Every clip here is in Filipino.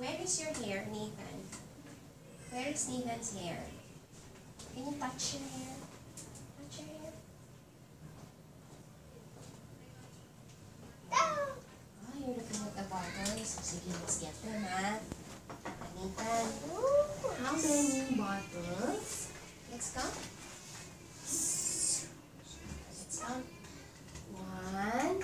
Where is your hair, Nathan? Where is Nathan's hair? Can you touch your hair? Touch your hair? Oh, you're looking at the bottles. Sige, let's get them, ha? Nathan. How many bottles? Let's count. Let's count. 1,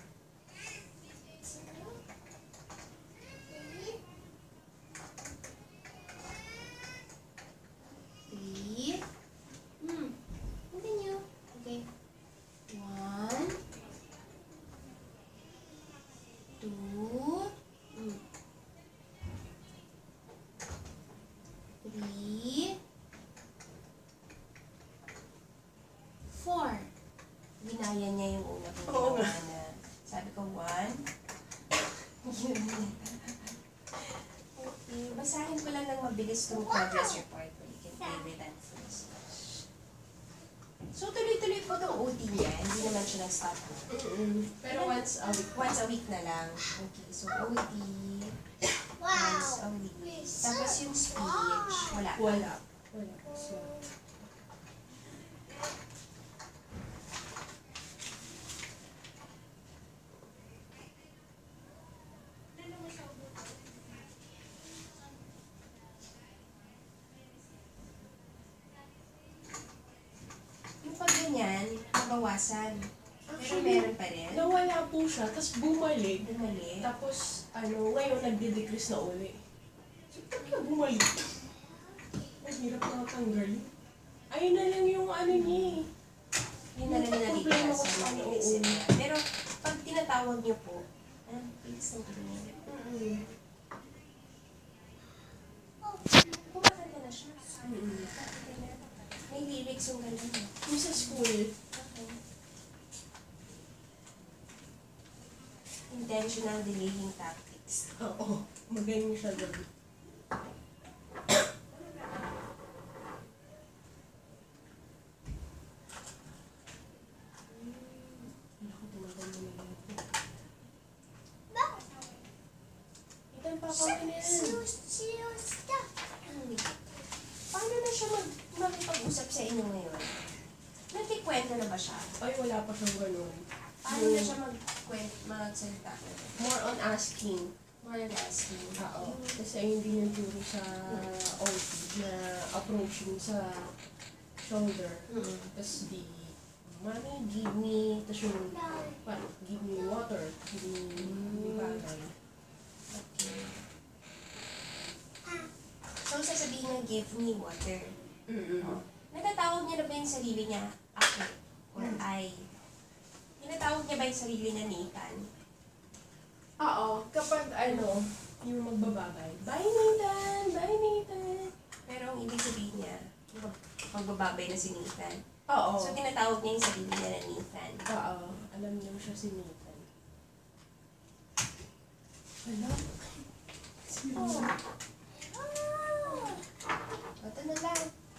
3. Continue. Okay. 1, 2, 3, 4. Ginaya niya yung una ko. Oo nga. Sabi ko, 1. Yun. Okay. Basahin ko lang ng mabilis itong progress report. You can play with that first. So, tuloy-tuloy po itong OT niya. Hindi naman siya nag-stop. Pero once a week. Once a week na lang. Okay, so OT. Once a week. Tapos yung speech, wala. Wala. So, Yung pag ganyan, nabawasan. Pero actually, meron pa rin. nawala po siya, tapos bumalik. Dumali. Tapos, ngayon nagde-decrease na uli. So, ba't ka bumalik? Ang hirap na tanggal. Ayun na lang yung niya eh. Yun na lang yung problema natitira ko sa sa mga oo. inisip niya. Pero pag tinatawag niyo po, please don't do it. Kumakanta na siya. May lyrics yung ganda niya. Yung sa school, Okay. Intentional delaying tactics. oo, magaling siya doon. Naku, tumagal mo na yun. Itan pa ako na yan. Paano na siya makipag-usap sa inyo ngayon? Nagkikwento na ba siya? Ay, wala pa siyang ganun. Paano na siya magsalita? More on asking. More than asking. Oo. Kasi hindi niya turo sa OT na approaching sa shoulder. Tapos mommy, give me, tapos yung, parang, give me water, give me bagay. Okay. So, sasabihin niya, give me water. Oh. Natatawag niya na ba yung sarili niya, ako, or I? Tinatawag niya ba yung sarili niya, Nathan? Oo, kapag yung magbabagay, bye Nathan, bye Nathan. Pero ang ibig sabihin niya, magbababay na si Nathan. Oo. So, tinatawag niya yung sarili niya na Nathan. Oo, alam niyo siya si Nathan. Wala. Oh. Ito na lang.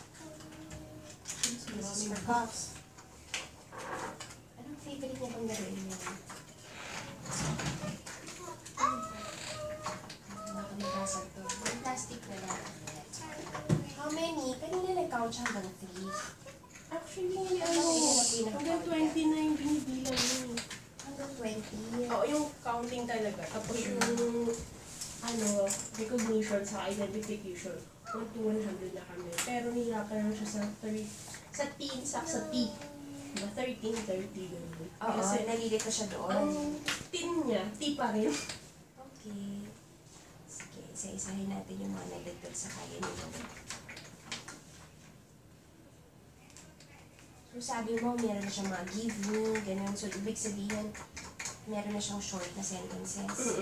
This is for cups. Anong favorite niya pang gawin niya? Nakalimutan to. Yung plastic na lang. How many? Kanina nag-count siya hanggang 3. Actually, hanggang 29 binibilang yun. Hanggang 20. Oo, yung counting talaga. Tapos yung, recognition sa identification. 1 to 100 na kami. Pero nihirapan lang siya sa sa T. Diba? 13, 30, gano'n. Oo, Kasi nalilito siya doon. ang tin niya, T pa rin. Okay. Sige, isa-isahin natin yung mga nagdagdag sa kaya nito. So, sabi mo, meron na siyang mga give me, ganun. So, ibig sabihin, meron na siyang short na sentences.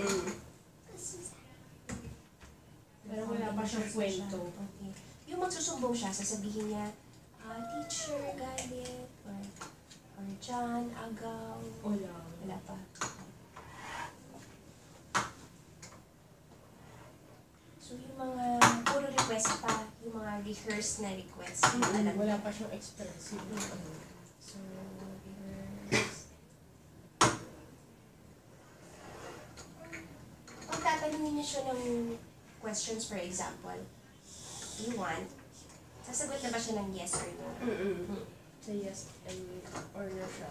Pero wala pa siyang kwento. Okay. Yung magsusumbong siya, sasabihin niya, teacher, galit, or John, agaw. Wala. Wala pa. So, yung mga puro request pa, yung mga rehearsed na request. Wala pa siyang expressive. So, rehearsed. Pag tatanungin niyo siya ng questions, for example, you want, sasagot na ba siya ng yes or no? Sa yes and or no siya.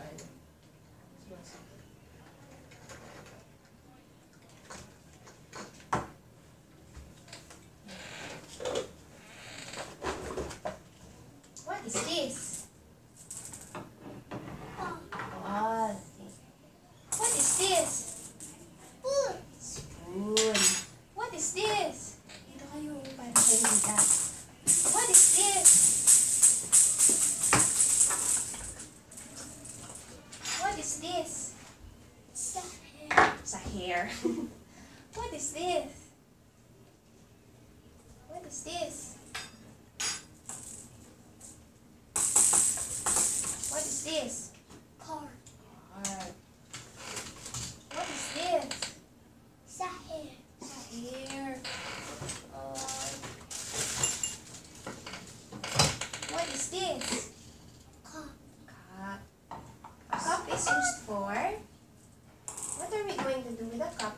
What is this? Ball. What is this? Spoon. What is this? Dito kayo, para kayo dito. What is this? What is this? Sa hair. What is this? What is this? What is this? Car. What is this? Sa hair. What is this? Cup. A cup is used for? What are we going to do with a cup?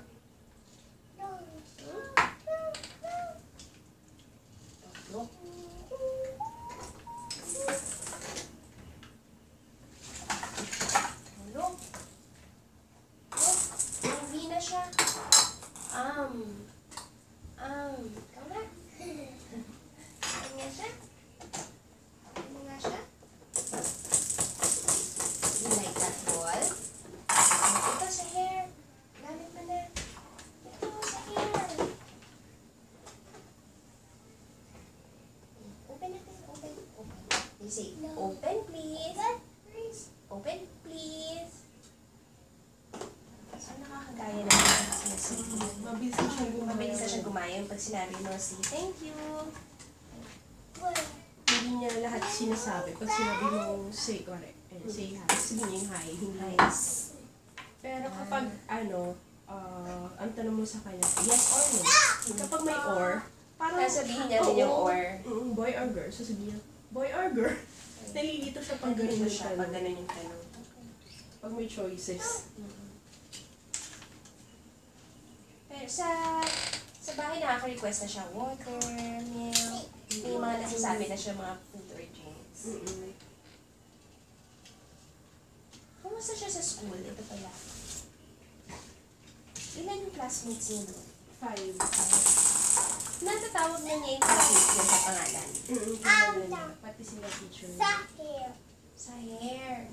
Look. Look. Hindi na siya. Ikaw na. Ano nga siya? Ano nga siya? You like that ball? Ito sa hair. Gamit mo na. Ito sa hair. Open natin. Open. You say, open please. Open please. So, nakakagaya na yung sinasabi. Mabilis na siyang gumawa. Mabilis na siyang gumayon pag sinabi mo, say thank you. Hindi niya lahat sinasabi. Pag sinabi mo, say, correct. Say hi. Sabihin niya yung hi. Hindi Yes. Pero kapag, ang tanong mo sa kanya, yes or no. Kapag may or, parang, Sasabihin niya din yung oo, or. boy or girl. Sasabihin niya, boy or girl. Nalilito siya pag ganun Ganun yung siya pag tanong. ganun yung tanong. Pag may choices. Pero sa bahay nakaka-request na siya water, milk. May mga nasasabi na siya mga food or drinks. Kumusta siya sa school? Ito pala. Ilan yung classmates niya doon? 5. Natatawag na niya yung classmates niya sa pangalan. Pati sila teacher. Sa hair.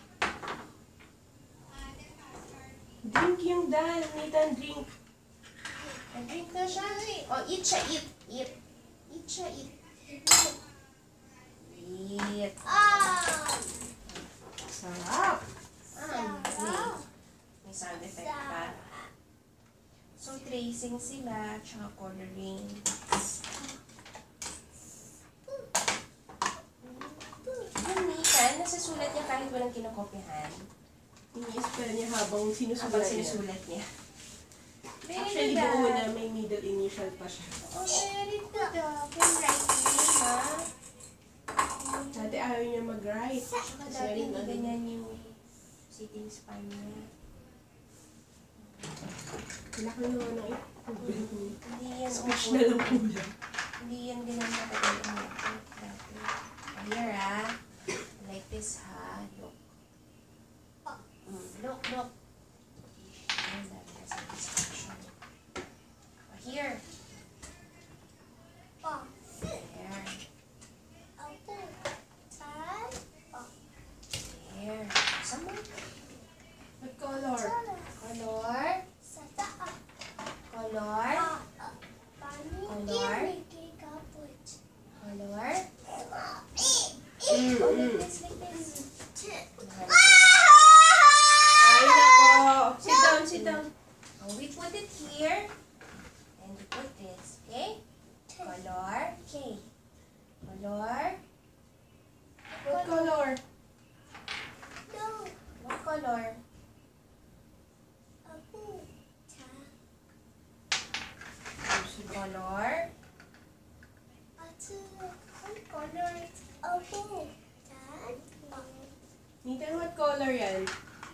Drink yung dal. Nathan, drink. Nag-drink na siya. O, eat siya, eat. Eat. Eat siya, eat. Eat. Sarap. May sound effect pa. So, tracing sila, tsaka coloring. Yung Nathan, nasasulat niya kahit walang kinokopyahan. Ini-spell niya habang sinusulat Habang niya. sinusulat niya. Very Actually, good, buo ah. na may middle initial pa siya. Oh, very good, ah. Can write name, ha? Dati ayaw niya mag-write. Tsaka dati hindi ganyan yung sitting spine niya. Laki naman ng Hindi yan speech upo. na lang kulang. Hindi yan ganyan katagal ang upo. Dati. Here, ha? Like this, ha? Look. Look. And that has a description. Here. There. Here. Some more. What color? Color. Color. Color. Color. Oh, like this, like this. Ay, nako. Sit down. Oh, we put it here. And we put this, okay? Color. Okay. Color. What color? What color? Color. Nathan, what color yan?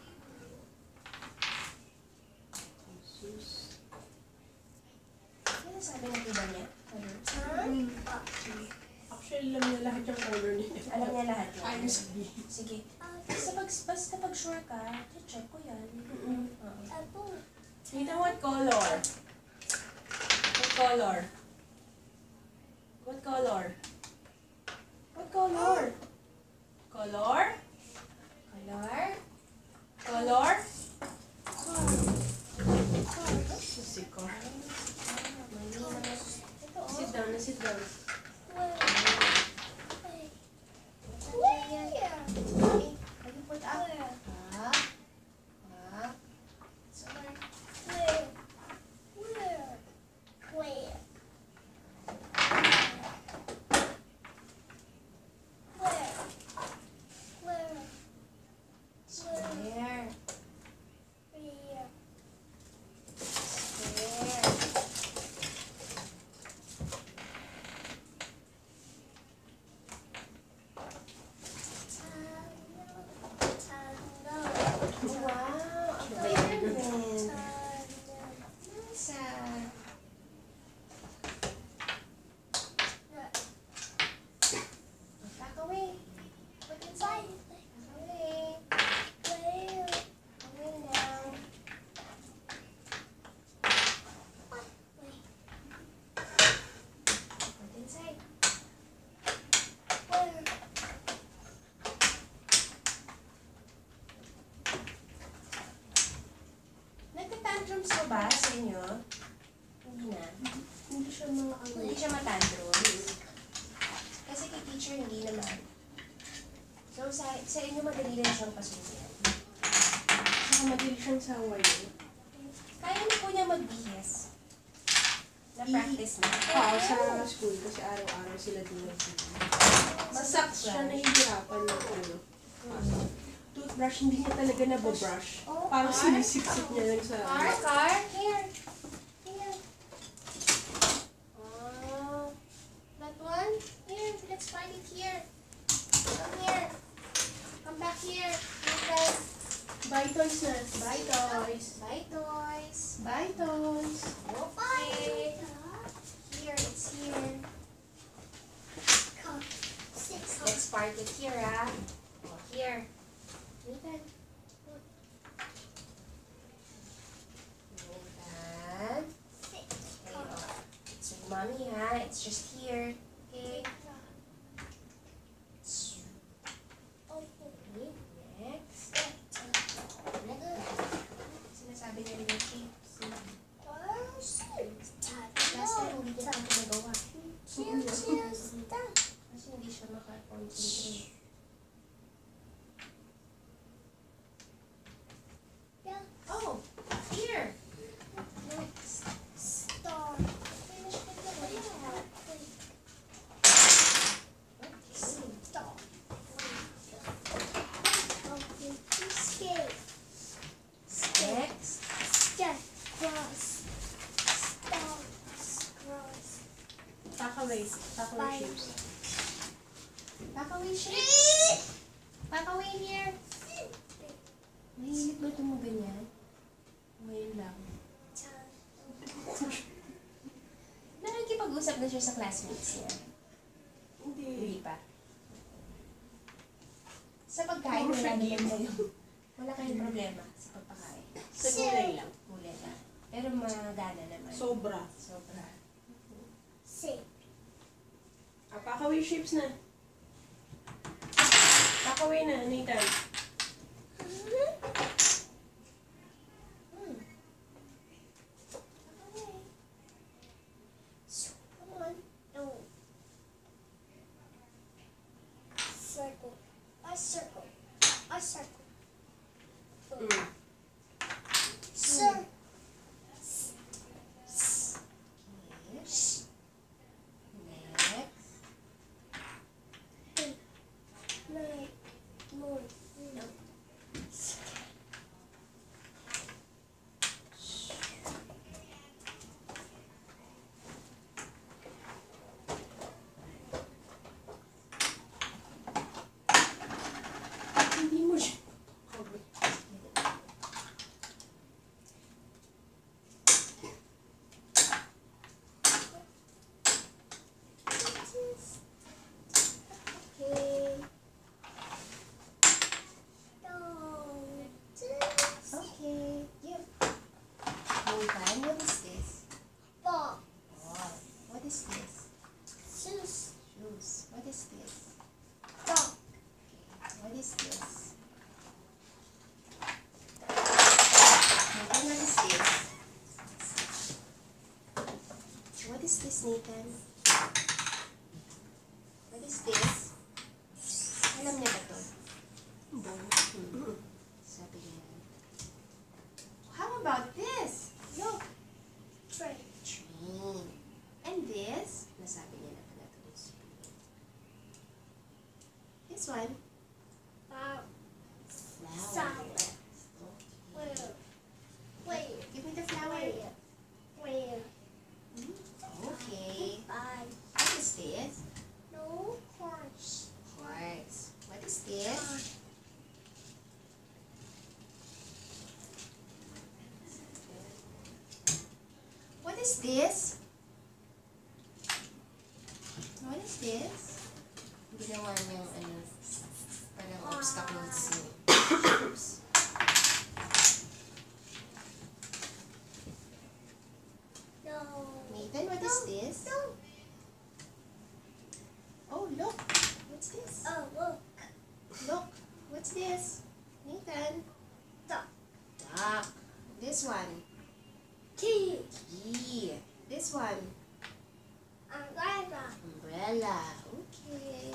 Jesus. nasabi ng iba niya? Colors? Actually, alam niya lahat yung color niya. Alam niya lahat yan. Ayos sabihin. Sige. Basta pag sure ka, check ko yan. Oo. Tita, what color? What color? What color? What color? Color? Color? Color? Si Car. Ito, oh. Sit down, sit down. Can you put up? Up. Up. Sorry. There. There. Wow, ang galing. Nasa. Back away. Put inside. Back away. Away now. Put inside. Nagka-tantrums ka ba sa inyo? Hindi na. Hindi siya mga Hindi siya matantrums. Kasi kay teacher hindi naman. So sa inyo madali na siyang pasunin. Saka madali siyang saway. Kaya na po niya magbihis. Na-practice na. Oo, sa school kasi araw-araw sila din Masak siya nahihirapan ng ano. Toothbrush, hindi niya talaga nababrush. Parang sinisiksik niya lang sa... Car, here. Here. Oh, that one? Here, let's find it here. Come here. Come back here. Okay. Bye toys na. Bye, toys. Bye, toys. Bye toys. Okay. Here, it's here. Let's park it here, ah. Oh, here. Nathan. Nathan. Okay, oh. It's with mommy, ha? It's just here. Okay. Okay, next. Sinasabi niya rin yung shapes. Last time, hindi niya pa ito nagawa. Kasi hindi siya maka-concentrate. Oh, here. Next. Finish with the layout. Next. Takaway. Takaway shapes. Back away, shapes. Back away here. Mahilig ba ito mo ganyan? Ngayon lang. Nakikipag-usap na siya sa classmates niya. Hindi pa. Sa pagkain, wala naman kayo. Wala kayong problema sa pagpakain. Sa gulay lang. Huli na. Pero magana naman. Sobra. Sobra. Pakaway shapes na. Pakaway na, Nathan. Come on. No. Circle. A circle. A circle. Sir. Next. Nine. More. What is this, Nathan? What is this? Alam niya ba to? Sabi niya. How about this? Look. Train. Train. And this? Nasabi niya na pala to. This one? Flower. Flower. Where? Where? Give me the flower. Where? Okay. Bye. What is this? No horse. Horse. What is this? What is this? What is this? Ginawa niyang parang obstacles yung shapes. No. Nathan, what is this? No. Oh, look. What's this? Oh, look. Look. What's this? Nathan. Duck. Duck. This one. Key. Key. This one. Umbrella. Umbrella. Okay.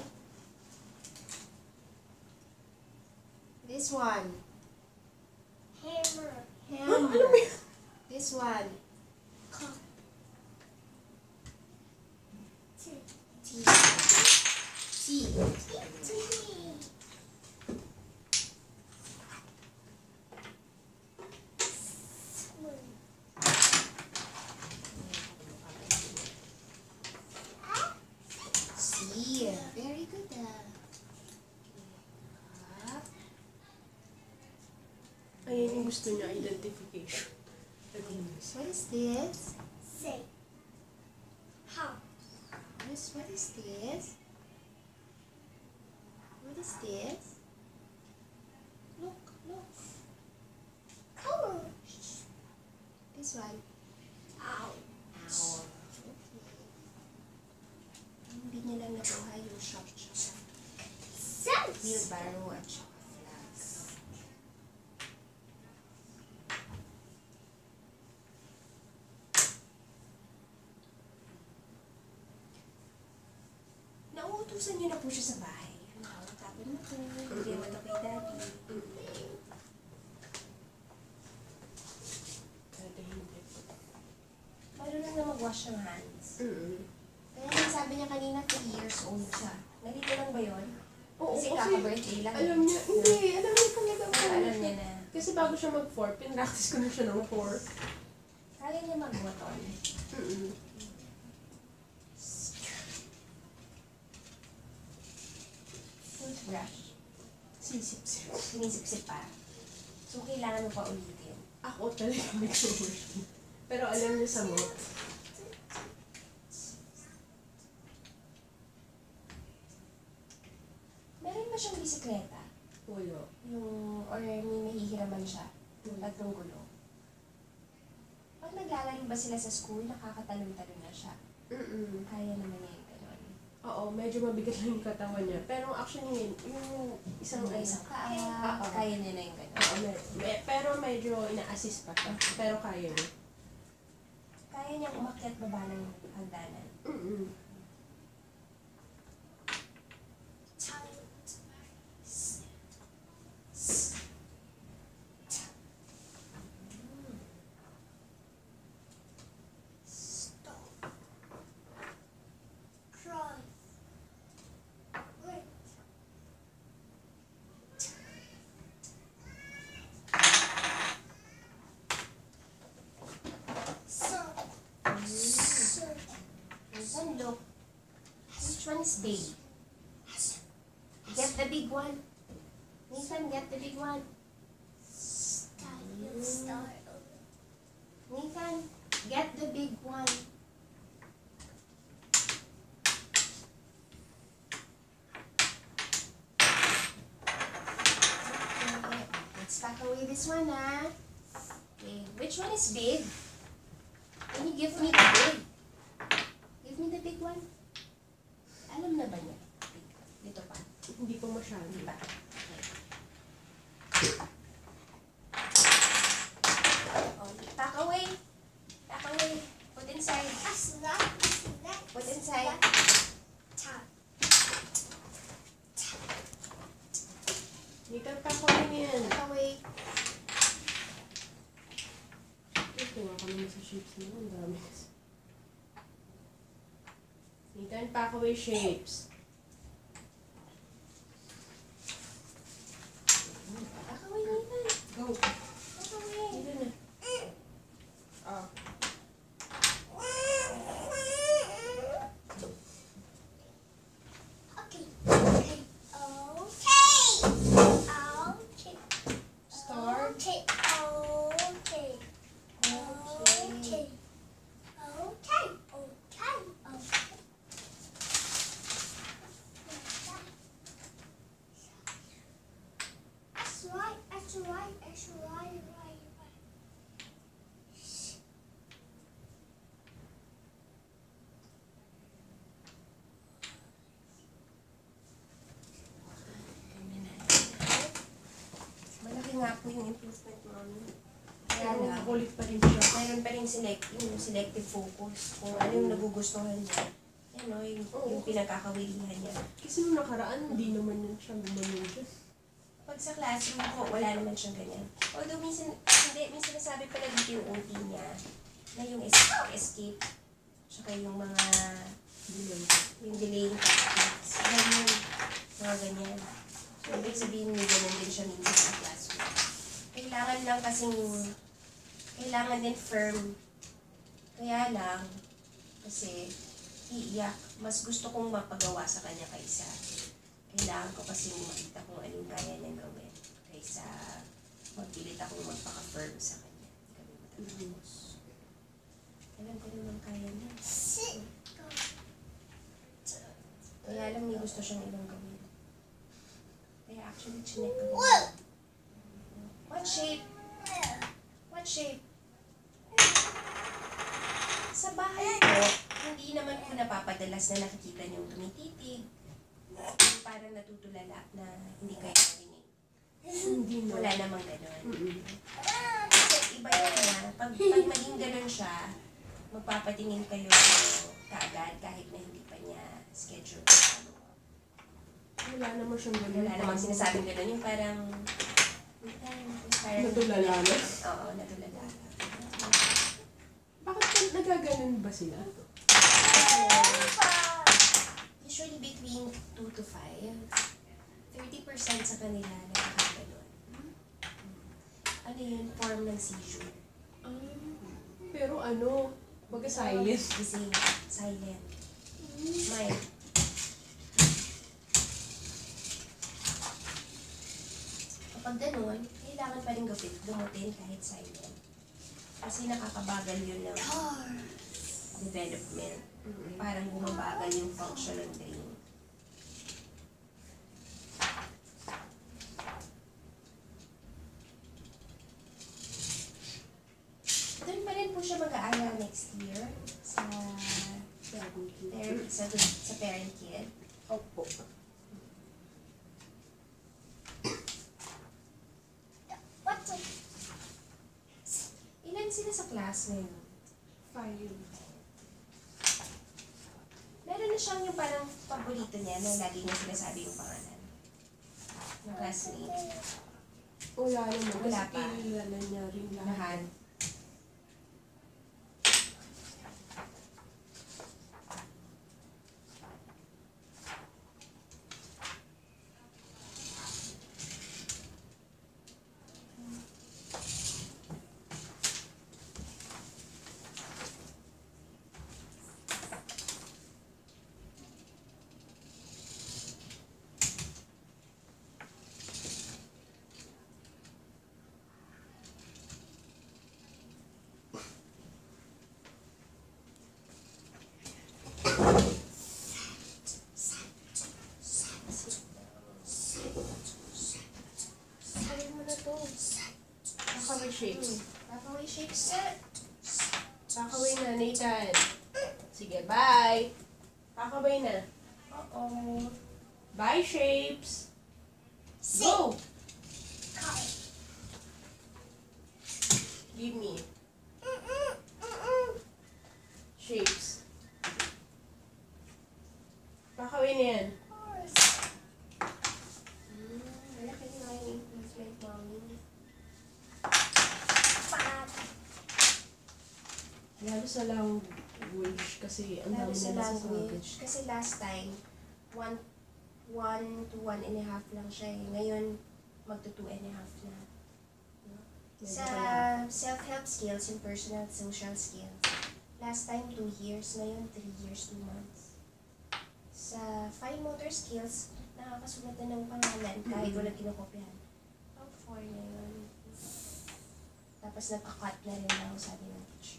This one. Hammer. Hammer. This one. Cup. Tea. Tea. Tea. Tea. Spoon. C. Very good. Cup. Ayan yung gusto niya, identification. What is this? Say. How? What is this? What is this? Look, look. Colors. This one. Ow. Ow. Okay. Hindi niya lang nakuha yung shop. Sense. Wheelbarrow at saka flags. Nauutusan niyo na po siya sa bahay. Tapon mo to. Bigyan mo to kay daddy. Dati hindi. Marunong na mag-wash ng hands. Mm-mm. Kaya sabi niya kanina 3 years old siya. Nalito lang ba yun? Oo, Kasi kasi kaka-birthday lang. alam niya, hindi, alam niya talaga. Pero alam niya na. Kasi bago siya mag-4, pinractice ko na siya ng 4. Kaya niya mag-moton. Mm-mm. Toothbrush. Sisip-sip. Sinisip-sip pa. So, kailangan mo pa ulitin. Ako talaga nag-version. Pero alam niya sa mo. Meron ba siyang bisikleta? Wala. Or may mahihiraman siya? Yung tatlong gulo? Pag naglalaro ba sila sa school, nakakatalon-talon na siya? Mm-mm. Kaya naman niya yung gano'n. Oo, medyo mabigat lang yung katawan niya. Pero actually, yung isang Yung isang paa, Oo. kaya niya na yung gano'n. Oo, pero medyo ina-assist pa siya. Pero kaya niya. Kaya niya umakyat baba ng hagdanan. Mm-mm. Stop. Cross. Wait. Circle. Circle. Minsan, look. Which one is big? Get the big one. Nathan, get the big one. Style. Nathan, get the big one. Okay, let's pack away this one, ah. Okay, which one is big? Can you give me the big? Give me the big one. Alam na ba niya? Dito pa. Hindi pa masyado. Di ba? Okay. Oh, pack away. Pack away. Put inside. That's not inside. Tap. Nathan, pakawin yan. Tuck away. Tuwa ka naman sa shapes mo. Ang dami kasi. Nathan, pakaway shapes. Tuck away, Nathan. Go. Tuck away. Nathan na. Ah. Okay. Okay. Okay. Start. Okay. Okay. Okay. Okay. Okay. That's right. That's right. That's right. Right. Malaki nga po yung improvement, Mommy. Kaya Pero lang, kulit pa rin siya. mayroon pa rin yung selective focus. Kung ano yung nagugustuhan niya. Yan o, yung pinagkakawilihan niya. Kasi nung nakaraan, hindi naman yun siya gumanon siya. Pag sa classroom po, wala naman siyang ganyan. Although minsan, minsan nasabi pala dito yung OT niya na yung escape, tsaka yung mga, yung delaying tactics. Ganyan, mga ganyan. So, ibig sabihin may ganyan din siya minsan sa classroom. Kailangan lang kasing, kailangan din firm. Kaya lang, kasi iiyak. Mas gusto kong mapagawa sa kanya kaysa kailangan ko kasi makita kung anong kaya niyang gawin kaysa magpilit akong magpaka-firm sa kanya. Hindi kami matatapos. Alam ko naman kaya niya. Sit. Kaya lang may gusto siyang ibang gawin. Kaya actually, chinek ko. What shape? What shape? Sa bahay ko, hindi naman ko napapadalas na nakikita niyong tumititig. Yung parang natutulala na hindi kayo marinig. Hindi na. Wala namang ganun. Mm-mm. Kasi iba yun na, pag maging ganun siya, magpapatingin kayo kaagad kahit na hindi pa niya schedule. Wala naman siyang ganun. Wala namang sinasabing ganun. Yung parang Natulala na. Oo, natulala. Bakit nagaganon ba sila? Usually between 2 to 5, 30% sa kanila nakakaganon. Ano yun? Form ng seizure. Pero ano, silent. Gising. Silent. Mild. Kapag ganun, kailangan pa rin gumutin kahit silent. Kasi nakakabagal yun ng development. Parang bumabagal yung function ng brain. Doon pa rin po siya mag-aaral next year sa parent kid. Opo. What's it? Ilan sila sa class ngayon? 5. Meron na siyang yung parang paborito niya na lagi niya sinasabi yung pangalan. Yung classmate. Wala naman. Wala Kasi pa. kilala niya rin lahat. Lahat. Sabi mo na to. Kakaway shapes. Kakaway shape set. Kakaway na, Nathan. Sige, bye. Kakaway na. Uh-oh. Bye, shapes. Sit. Go! Cut. Give me. Shapes. Okay na yan. Malaki na nga yung improvement, mommy. Lalo sa language kasi ang Lalo dami sa na language. Kasi last time, 1 to 1.5 lang siya eh. Ngayon, magto 2.5 na. Sa self-help skills and personal social skills, last time 2 years, ngayon 3 years, 2 months. Sa fine motor skills, nakakasulat na ng pangalan kahit walang kinokopyahan. Pang 4 na yun. Tapos nagka-cut na rin lang, sabi ng teacher.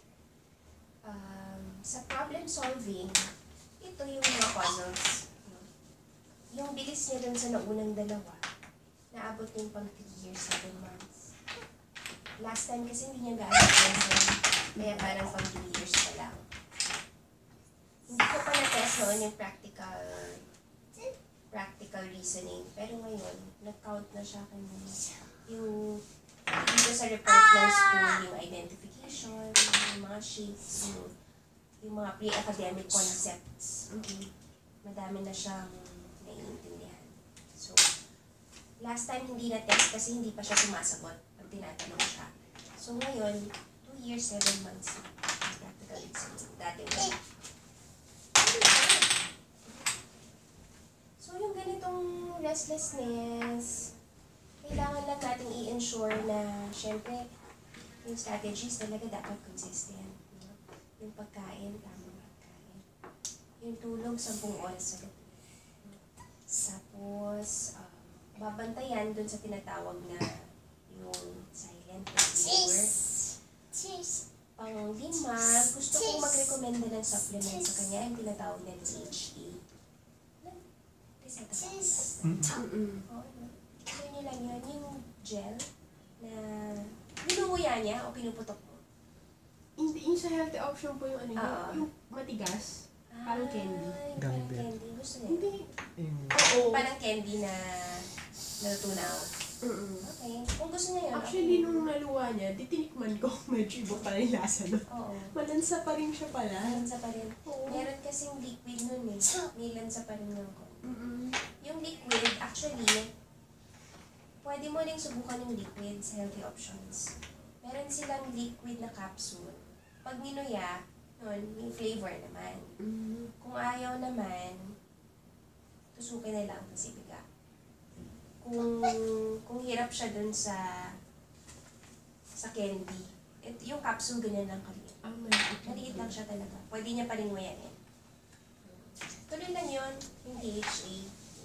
Sa problem solving, ito yung mga puzzles. Yung bilis niya dun sa naunang dalawa, naabot yung pang 3 years, 7 months. Last time kasi hindi niya gaano kaya parang pang 2 years pa lang. Hindi ko pa na-test noon yung practical reasoning. Pero ngayon, nag-count na siya kanina. Yung dito sa report ng school, yung identification, yung mga sheets, yung mga pre-academic concepts. Madami na siyang naiintindihan. So, last time hindi na-test kasi hindi pa siya sumasagot pag tinatanong siya. So, ngayon, 2 years, 7 months na practical reasoning. Dati wala. So, yung ganitong restlessness, kailangan lang natin i-ensure na, syempre, yung strategies talaga dapat consistent. Yung pagkain, tamang pagkain. Yung tulog, 10 oras sa gabi. Tapos, babantayan dun sa tinatawag na yung silent receiver. Pang-5, gusto kong mag-recommenda ng supplement sa kanya, yung tinatawag na DHA. Reseta pa. Oo, no? Gawin niyo lang yun, yung gel na binunguya niya o pinuputok mo. Hindi, yung sa healthy option po yung ano, yung matigas. Parang candy. Parang candy. Gusto niya? Hindi. Oo. Parang candy na natutunaw. Okay. Kung gusto niya yun. Actually, nung naluwa niya, tinikman ko, medyo iba pala yung lasa nun. Oo. Malansa pa rin siya pala. Lansa pa rin. Oo. Meron kasing liquid nun eh. May lansa pa rin yung Yung liquid, actually, pwede mo rin subukan yung liquid sa healthy options. Meron silang liquid na capsule. Pag ninuya, nun, may flavor naman. Kung ayaw naman, tusukin na lang kasi biga. Kung hirap siya dun sa candy, yung capsule ganyan lang kaliit. Maliit lang siya talaga. Pwede niya pa rin nguyain. Tuloy lang yun, yung DHA.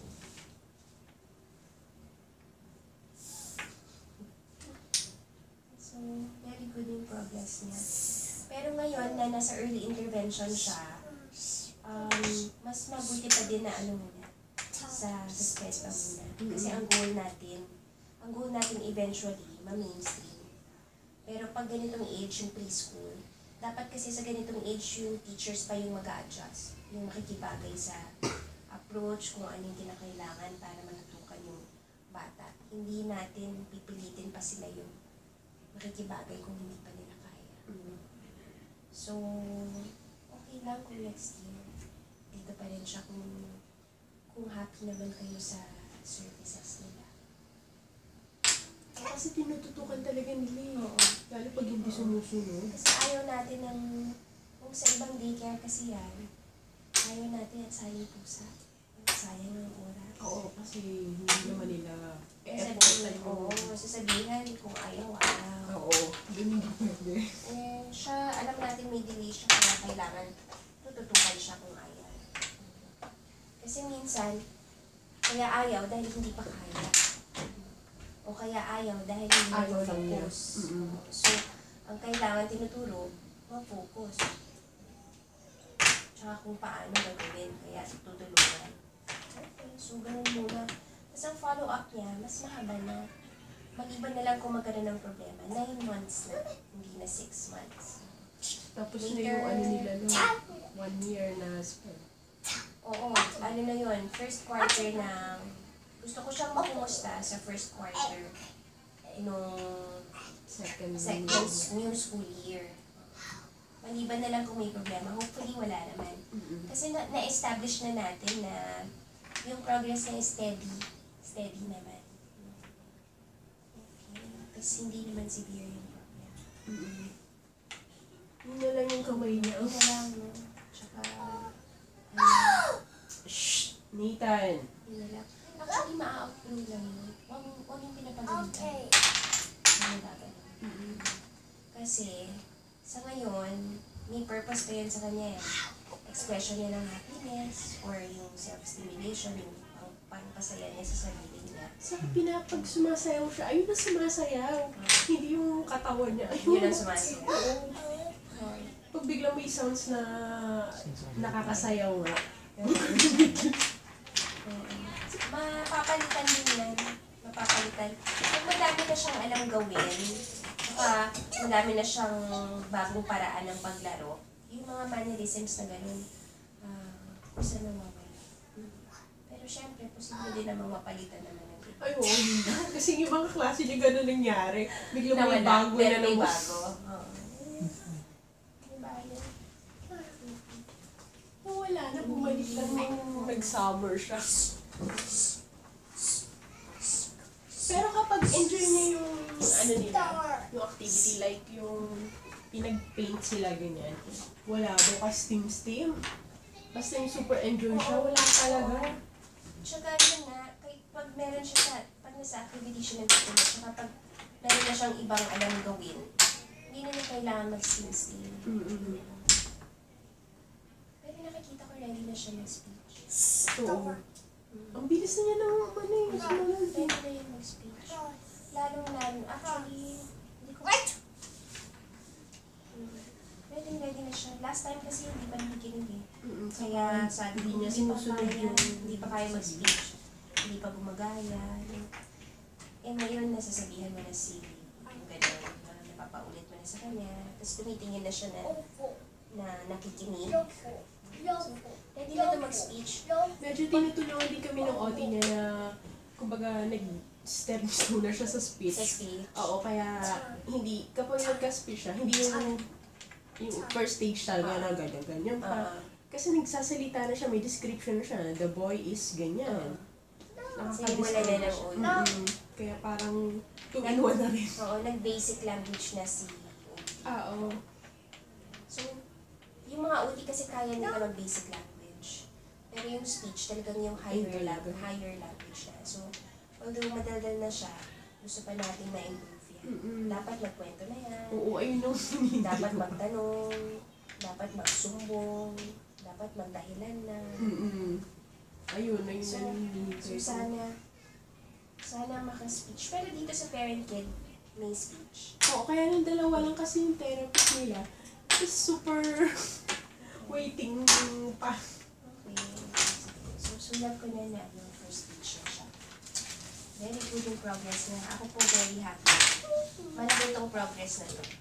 So, very good yung progress niya. Pero ngayon na nasa early intervention siya, mas mabuti pa din na ano muna, sa stress pa muna. Kasi ang goal natin eventually, ma-mainstream. Pero pag ganitong age, yung preschool, dapat kasi sa ganitong age, yung teachers pa yung mag-a-adjust. Yung makikibagay sa approach, kung ano yung kinakailangan para matutukan yung bata. Hindi natin pipilitin pa sila yung makikibagay kung hindi pa nila kaya. So, okay lang kung next year, dito pa rin siya kung happy naman kayo sa services nila. Kasi tinututukan talaga nila eh. Lalo pag hindi sumusunod. Kasi ayaw natin ng, kung sa ibang daycare kasi yan, ayaw natin at sayang pusa. Sayang ng oras. Oo, kasi hindi naman nila sasabihan kung ayaw. Oo, hindi pwede. Eh, siya, alam natin may delay siya kaya kailangan tututukan siya kung ayaw. Kasi minsan, kaya ayaw dahil hindi pa kaya. O kaya ayaw dahil hindi Ayaw lang niya. focus. So, ang kailangan tinuturo, ma-focus. Tsaka kung paano gagawin, kaya tutulungan. Okay, so ganun muna. Tapos ang follow-up niya, mas mahaba na. Mag-iba na lang kung magkaroon ng problema. 9 months na, hindi na 6 months. Tapos na yung ano nila no, 1 year na school. Oo, ano na yun, first quarter ng... Gusto ko siyang makumusta sa first quarter nung Second new school year. Maliban na lang kung may problema. Hopefully, wala naman. Kasi na-establish na natin na yung progress niya is steady. Steady naman. Okay. Tapos hindi naman severe yung problem. Yun na lang yung kamay niya. Yun na lang, no? Tsaka, Shh! Nathan! yun na lang. Actually, ma-outgrow lang yun. Huwag yung pinapagalitan. Okay. Ano gagawin? Kasi, sa ngayon, may purpose pa yun sa kanya eh. Expression niya ng happiness or yung self-stimulation, yung pangpasaya niya sa sarili niya. Saka pinapag sumasayaw siya, ayun na sumasayaw. Hindi yung katawan niya. Yun ang sumasayaw. Oo. Pag biglang may sounds na nakakasayaw nga. Mapapalitan din yan. Mapapalitan. Pag madami na siyang alam gawin, saka madami na siyang bagong paraan ng paglaro, yung mga mannerisms na gano'n, kusa na mawala. Pero syempre, posible din namang mapalitan naman ng iba. Ay, oo, yun na. Kasi yung mga klase niya gano'n nangyari. Biglang may Nawala, bago pero na may naman. bago. Oo. May bago. Wala na, bumalik lang nung nag-summer siya. Pero kapag enjoy niya yung ano nila, yung activity like yung pinag-paint sila ganyan, wala bukas steam. Basta yung super enjoy siya, wala talaga. Tsaka yun nga, kahit pag meron siya pag nasa activity siya nagtutulog, tsaka pag meron na siyang ibang alam gawin, hindi na niya kailangan mag-steam. Pero nakikita ko ready na siya mag-speech. Oo. Ang bilis na niya ng ano yung sumunod. Ready na yung mag-speech. Lalong-lalo, actually, hindi ko... Ready na siya. Last time kasi hindi pa nakikinig eh. Kaya sabi Hindi ko, niya sinusunod yung... hindi pa kaya mag-speech. Hindi pa gumagaya. Eh ngayon, nasasabihan mo na si yung gano'n, napapaulit mo na sa kanya. Tapos tumitingin na siya na nakikinig. So, ready na ito mag-speech. Medyo tinutulungan din kami ng OT niya na kumbaga nag-step na siya sa speech. Sa speech. Oo, kaya hindi, kapag nagka-speech siya, hindi yung first stage talaga na ganyan pa. Kasi nagsasalita na siya, may description na siya, the boy is ganyan. Sinimula na ng una. Kaya parang tuminuan na rin. Oo, nag-basic language na si Oo. So, yung mga OT kasi kaya nila mag-basic language. Pero yung speech, talagang yung higher language na. So, although madaldal na siya, gusto pa natin ma-improve yan. Dapat magkwento na yan. Oo, ayun yung Dapat magtanong. Dapat magsumbong. Dapat magdahilan na. Ayun So, sana maka-speech. Pero dito sa parent-kid, may speech. Oo, kaya nung dalawa lang kasi yung therapist nila is super waiting pa. Okay. So, sulat ko na yung first speech na siya. Very good yung progress niya. Ako po very happy. Malaki itong progress na to.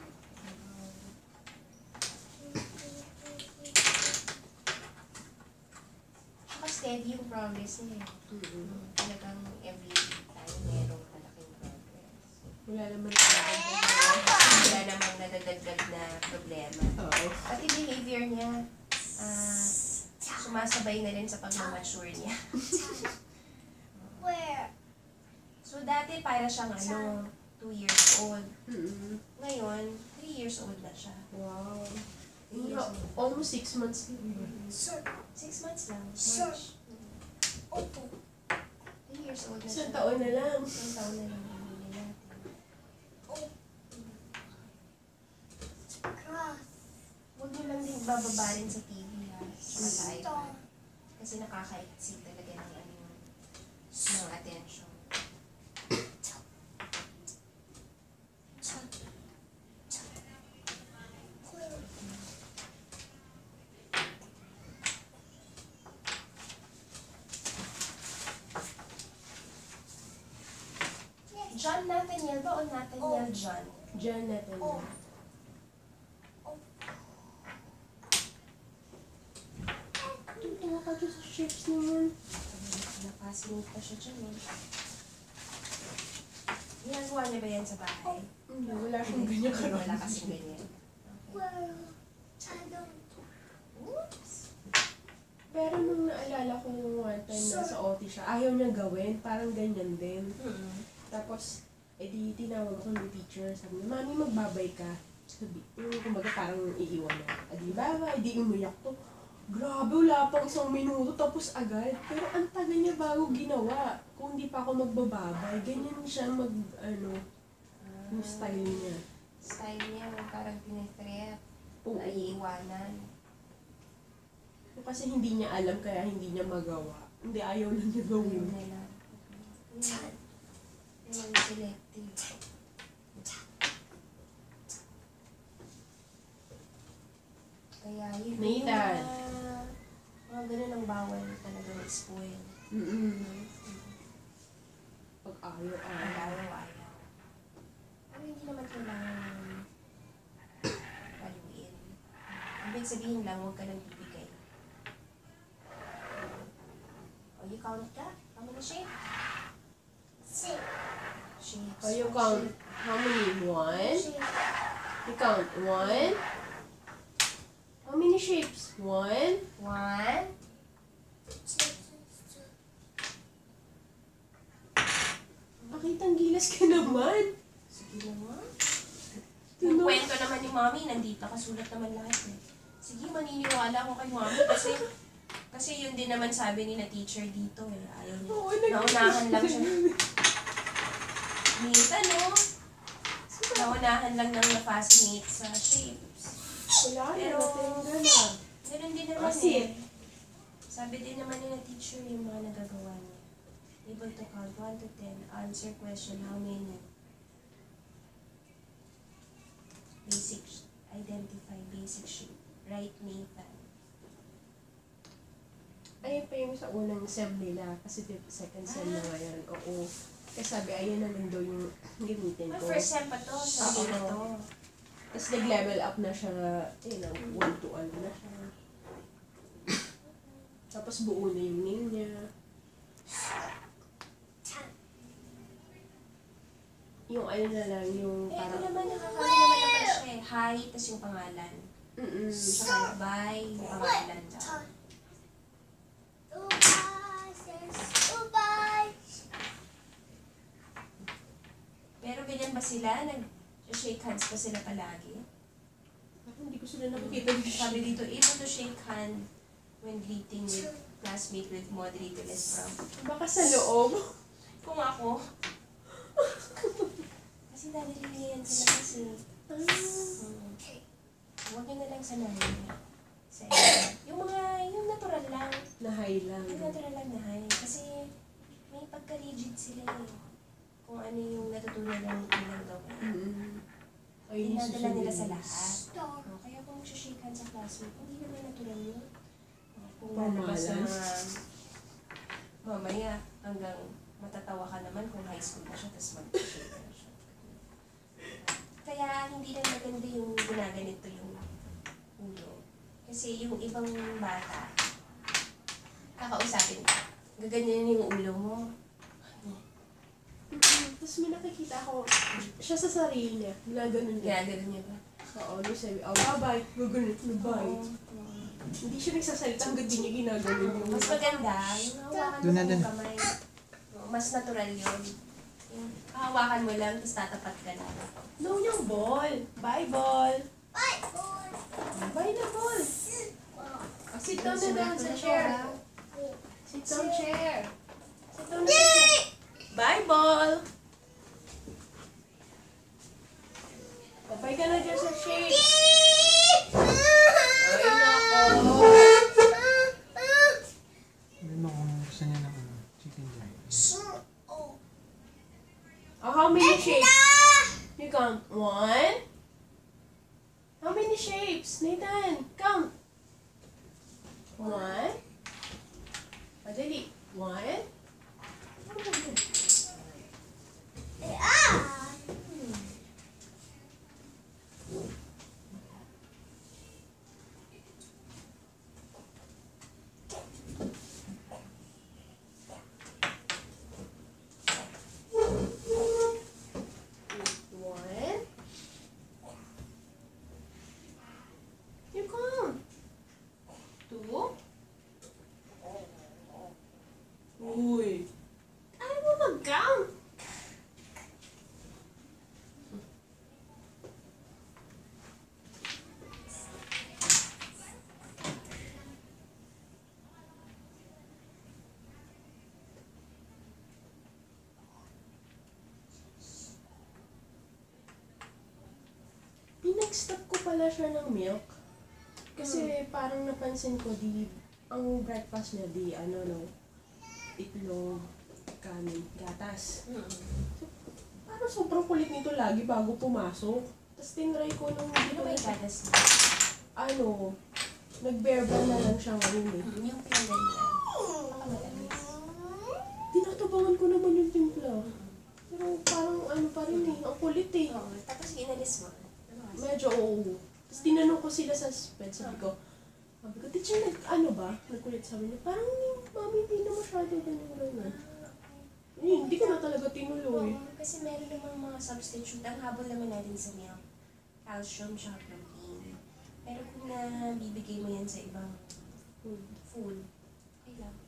Saka steady yung progress niya. Talagang every time merong malaking progress. Wala naman Wala namang nadadagdag na problema. Oo. Pati behavior niya, sumasabay na rin sa pag-mature niya. Where? So, dati para siyang 2 years old. Ngayon, 3 years old na siya. Wow. 3 years old. Almost 6 months. Sir. 6 months lang. Sure. March. Opo. 3 years old na Isang siya. taon na lang. Isang taon na lang ang huli natin. Cross. Huwag niyo lang din bababa rin sa TV ha. Tsaka sa iPad. Star. Kasi nakaka-exceed talaga ng attention. John Nathaniel ba o Nathaniel John? Diyan natin. Oh. Tuwa ka dyan sa shapes naman. Nakasinit pa siya dyan eh. Ginagawa niya ba yan sa bahay? Hindi, wala siyang ganyan karoon. Wala kasing ganyan. Okay. Well, I don't. Oops! Pero nung naalala ko one time na sa OT siya, ayaw niya gawin. Parang ganyan din. Tapos, edi tinawag ako ng teacher. Sabi niya, Mami, magbabay ka. Sabi, kumbaga parang iiwan niya. Edi babay, edi umiyak to. Grabe, wala pang 1 minuto, tapos agad. Pero ang tagal niya bago ginawa. Kung hindi pa ako magbababay, ganyan siya yung style niya. Style niya, parang pinitrip. Oo. Naiiwanan. Kasi hindi niya alam, kaya hindi niya magawa. Hindi, ayaw lang niya gawin. Ayun na lang. Ayun, selective. Kaya yun Nathan. mga ganun ang bawal talaga spoil. Pag ayaw. Araw-araw. Pero hindi naman kailangan paluin. Ibig sabihin lang, huwag ka nang bibigay. O, you count ka? Tama na shape? Six. Shapes. Oh, you count how many? 1? Shape. You count 1? How many shapes? 1? 1. Bakit ang gilas ka naman? Sige naman. Yung kwento naman ni Mommy, nandito. Kasulat naman lahat eh. Sige, maniniwala ako kay Mommy kasi yun din naman sabi ni na teacher dito eh. Ayaw niya. Oo, Naunahan lang siya. Minsan, no? Naunahan lang nang na-fascinate sa shapes. Wala na, Pero, natinga na. Ganun din naman Kasi, Sabi din naman ni na teacher yung mga nagagawa niya. Able to count 1 to 10. Answer question, how many? Basic, identify basic shape. Right, Nathan. ayun pa yung sa unang sem nila. Kasi second sem na ngayon. Oo. Kasi sabi, ayun na lang daw yung gamitin ko. First sem pa to, sabi na to. Tapos nag-level up na siya, 1 to ano na siya. Tapos buo na yung name niya. Yung ano na lang, yung Ito parang... naman, nakakali naman naman siya eh. Hi, tas yung pangalan. Saka bye, yung pangalan daw. Pero ganyan ba sila? Nag-shake hands pa sila palagi? Parang hindi ko sila nakikita yung Sabi dito, able to shake hand when greeting with classmate with moderate less from. Baka sa loob. Kung ako, kasi naliliyan sila kasi. Huwag nyo na lang sanayin. Sa yung natural lang. Na-high lang. Yung natural lang na high. Kasi may pagka-rigid sila eh. Kung ano yung natutunan ng ilang gawin. Ay, Dinadala nila sa lahat. Star. Kaya kung magsha-shake hands sa classmate, hindi naman natural yun. Kung Pamalas. lalabas na mamaya hanggang matatawa ka naman kung high school na siya, tapos mag-shake na siya. Kaya hindi lang maganda yung ginaganito yung ulo. Kasi yung ibang bata, kakausapin ka, gaganyan yung ulo mo. Tapos may nakikita ako, siya sa sarili niya, ginaganon niya. Ginaganon niya ba? Oo, yung sabi, bye-bye, gaganon, bye. Hindi siya nagsasalita hanggang di niya ginaganon yung... Mas maganda, yung hawakan mo yung kamay. Mas natural yun. Yung hawakan mo lang, tapos tatapat ka lang. No, yung ball. Bye, ball. Bye, boy. Bye na, ball. Sit down na down sa chair. Sit down, chair. Sit down na sa chair. Bye, ball. Babay ka na dyan sa shade. Ay, nako. Ano kung gusto niya ng chicken joy? Oh, how many shapes? You count 1. How many shapes? Nathan, count. 1. Madali. 1. You count. 2. Pinag-stop ko pala siya ng milk. Kasi parang napansin ko, ang breakfast niya, itlog, kanin, gatas. Parang sobrang kulit nito lagi bago pumasok. Tapos tinry ko nung Ano ba yung gatas niya? nag-bear na lang siya ngayon eh. Yung pinagalingan. Baka matamis. Tinatabangan ko naman yung timpla. Pero parang pa rin eh, ang kulit eh. Oo, tapos inalis mo. Medyo oo. Tapos tinanong ko sila sa sped, sabi ko, teacher, nagkulit sabi niya, parang mami, hindi na masyado ganyan. Hindi ko na talaga tinuloy. Kasi meron namang mga substitute. Ang habol naman natin sa milk. Calcium, tsaka protein. Pero kung nabibigay mo yan sa ibang food, okay lang.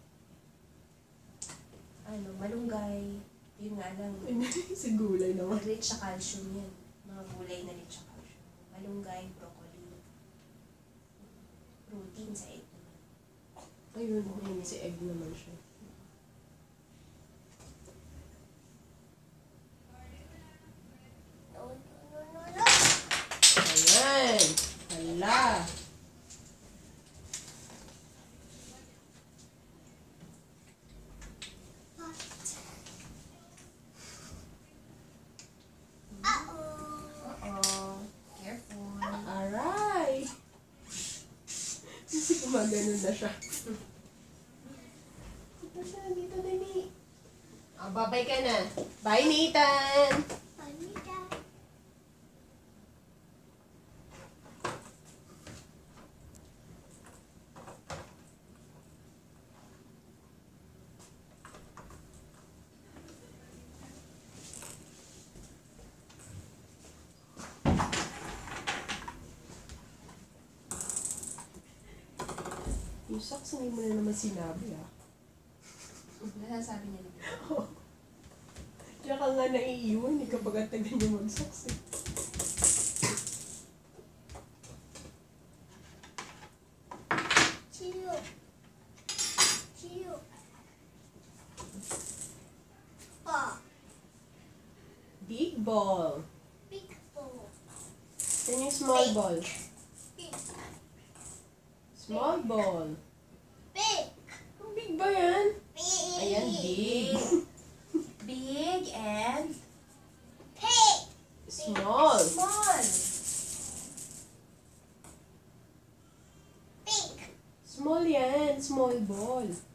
Malunggay. Yun nga lang. Sa gulay naman. Rich sa calcium yan. Mga gulay na rich sa calcium. Malunggay, broccoli. Protein sa egg naman. Ayun, si egg naman siya. No, no, no, no. Ayan! Hala! Uh-oh. Careful. Aray! Kasi gumagano na siya. Dito siya, dito Demi. Babay ka na. Bye, Nathan! Anita. Yung socks, hindi mo na naman sinabi ah. Nasasabi niya naman. Kaya ka nga naiiwan eh kapag ang tagal niya mag-socks eh. Chilo. Chilo. Oh, Big ball. big ball. Yan yung small ball. Big. Small ball. Big. Ang big ba yan? Big. Ayan, big. Big and Big. Small. small. Big. Small yan. Small ball.